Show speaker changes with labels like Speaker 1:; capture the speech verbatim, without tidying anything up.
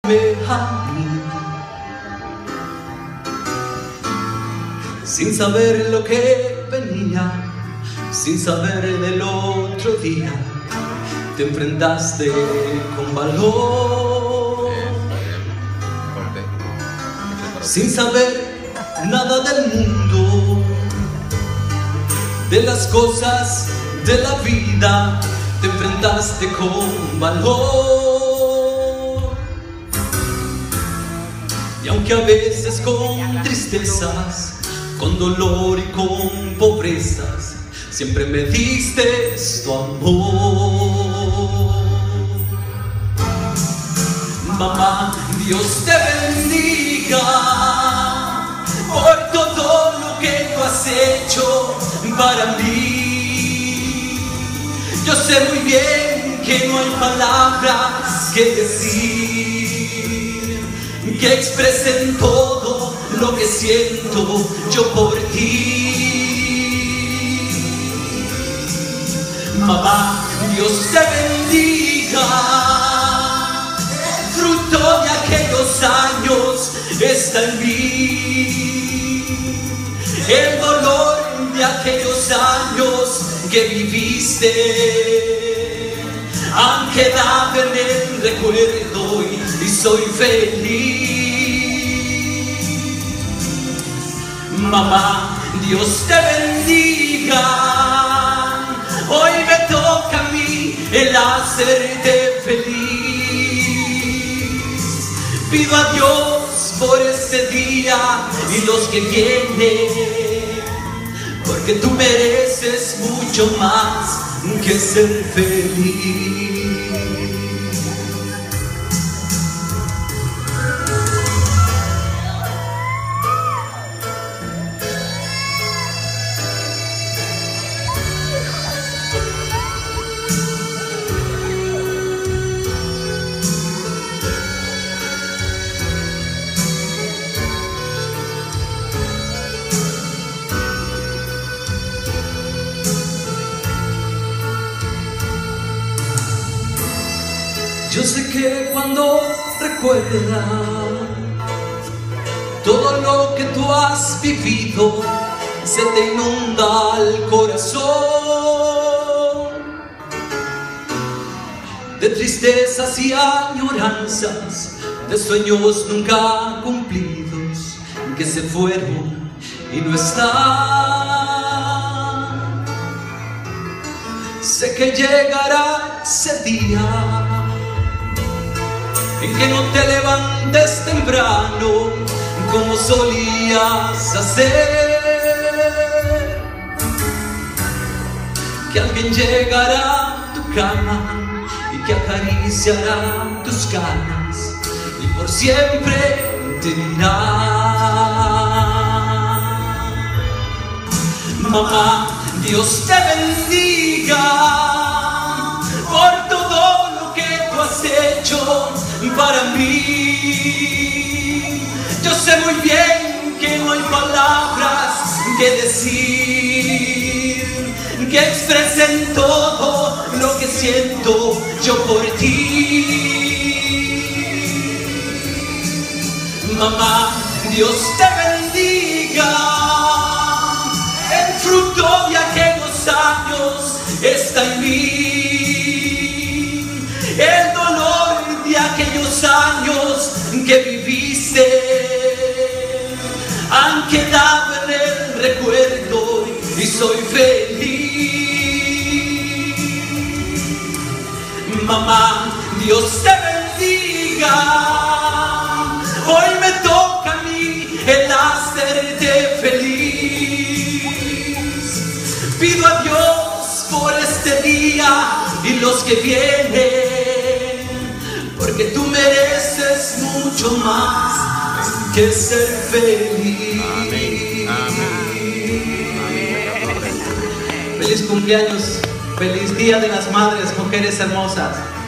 Speaker 1: verme a mí, sin saber lo que venía, sin saber del otro día, te enfrentaste con valor, sin saber nada del mundo, de las cosas de la vida, te enfrentaste con valor. Y aunque a veces con tristezas, con dolor y con pobrezas, siempre me diste tu amor. Mamá, Dios te bendiga por todo lo que tú has hecho para mí. Yo sé muy bien que no hay palabras que decir que expresen todo lo que siento yo por ti. Mamá, Dios te bendiga, el fruto de aquellos años está en mí, el dolor de aquellos años que viviste han quedado en el recuerdo y, y soy feliz. Mamá, Dios te bendiga, hoy me toca a mí el hacerte feliz. Pido a Dios por este día y los que vienen, porque tú mereces mucho más que ser feliz. Yo sé que cuando recuerdas todo lo que tú has vivido, se te inunda el corazón de tristezas y añoranzas, de sueños nunca cumplidos que se fueron y no están. Sé que llegará ese día en que no te levantes temprano como solías hacer, que alguien llegará a tu cama y que acariciará tus canas y por siempre te dirá: mamá, Dios te bendiga por todo lo que tú has hecho para mí. Yo sé muy bien que no hay palabras que decir que expresen todo lo que siento yo por ti. Mamá, Dios te bendiga, el fruto de aquellos años está en mí, el dolor de aquellos años que viviste han quedado en el recuerdo y soy feliz. Mamá, Dios te bendiga, hoy me toca a mí el hacerte feliz. Pido a Dios por este día y los que vienen, porque tú mereces mucho más que ser feliz.
Speaker 2: Amén, amén.
Speaker 1: Feliz cumpleaños, feliz Día de las Madres, mujeres hermosas.